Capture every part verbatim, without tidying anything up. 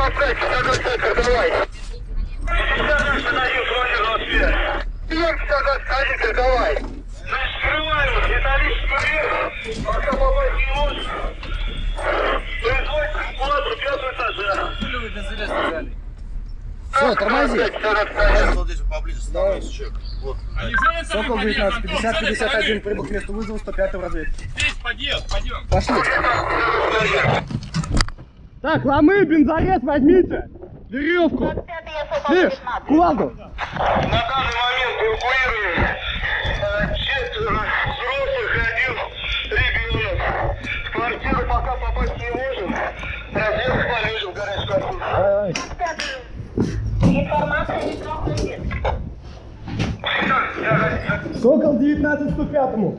Давай. Значит, скрываем металлическую дверь, пока попасть не можешь. Производится эвакуацию пятого этажа. Все, тормози. Вот здесь поближе становится человек. Вот. Сокол девятнадцать, пятьдесят пятьдесят один, прибыл к месту вызова, сто пятый в разведке. Здесь подъезд, пойдем. Пошли. Так, ломы, бензорез возьмите. Веревку. Слышь, кувалду. На данный момент эвакуируем четверо взрослых и один ребенок. В квартиру пока попасть не можем. Раздел полежим в горячей квартире. Информация не проходит. Сокол девятнадцать, сто пятому.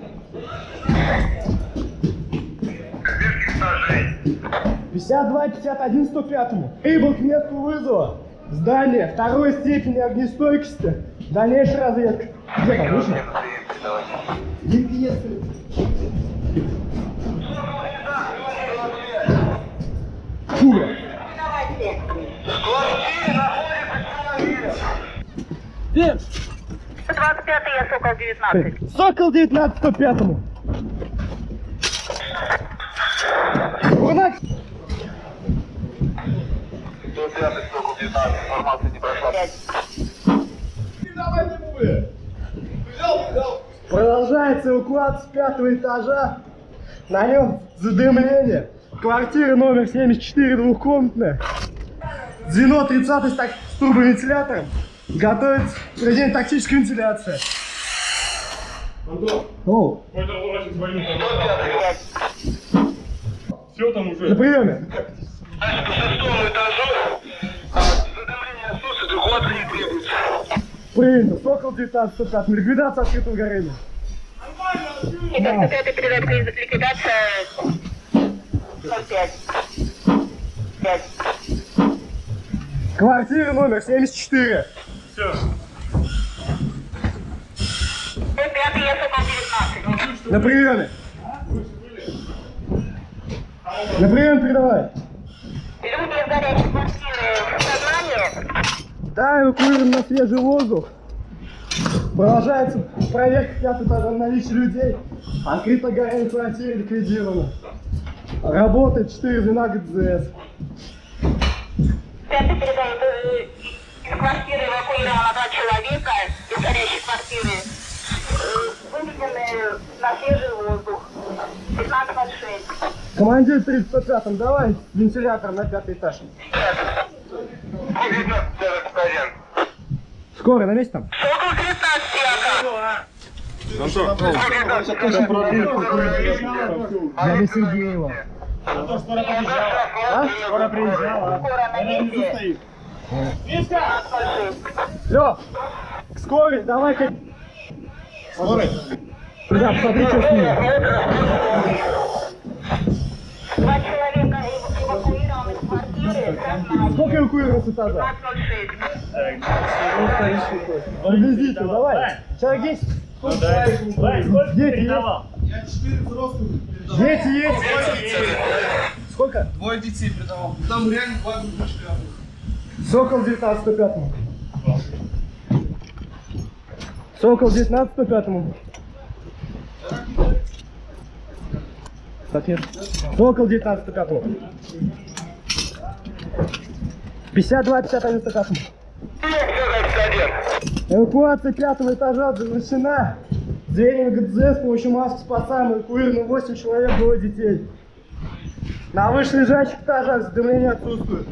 пятьдесят два, пятьдесят один, сто пятому. Прибыл к месту вызова. Здание второй степени огнестойкости. Дальнейшая разведка. Где там, выше? Где пьесы? Фура. Где? двадцать пятый, я Сокол девятнадцать. Сокол девятнадцать, сто пятому. Урнак. сто пятый, Сокол девятнадцать, информация не прошла. Продолжается эвакуация пятого этажа. На нем задымление. Квартира номер семьдесят четыре, двухкомнатная. Звено тридцатый с турбовентилятором. Готовится проведение тактической вентиляции. Антон, Оу. какой-то урочек звонит. Все там уже. На приеме. Значит, по шестому этажу задымление отсутствует, эвакуация не требуется. Принято. Сокол девятнадцать, сто пять. Ликвидация открытого горения. Итак, сто пятый передает ликвидация ноль пять. пять. Квартира номер семьдесят четыре. Все. сто пятый, я Сокол девятнадцать. На приеме. На прием передавай. Люди из горячей квартиры в сознании. Да, эвакуируем на свежий воздух. Продолжается проверка пятого этажа на наличие людей. Открыто горение в квартире ликвидировано. Работает четыре звена ГДЗС. Пятый передает э, из квартиры эвакуировано два человека из горящей квартиры. Э, выведены на свежий воздух. пятнадцать ноль шесть. Командир тридцать пятом, давай вентилятор на пятый этаж. Скоро на месте там? Сокол девятнадцать, Дядя Сергеева. Скоро приезжала. А? Скоро приезжала. скоро на месте. пятнадцать ноль шесть. Лёх, скорость, давай-ка. Скорость? Да, посмотри, что с ними. Два человека эвакуированы из квартиры. Сколько эвакуировано с этажа? пятнадцать ноль шесть. Приблизительно, давай. Человек есть? Ну да. Сколько Дети передавал? Я четыре взрослых передавал. Дети есть? Сколько? Двое детей передавал. Там реально два группочка. Сокол девятнадцать, сто пятому. Сокол девятнадцать, сто пятому. Ответ. Сокол девятнадцать, сто пятому. пятьдесят два, пятьдесят один, сто пятому. Эвакуация пятого этажа завершена. Звеньями ГДЗ с помощью масок спасаем эвакуировано восемь человек, двое детей. На вышележащих этажах задымление отсутствует.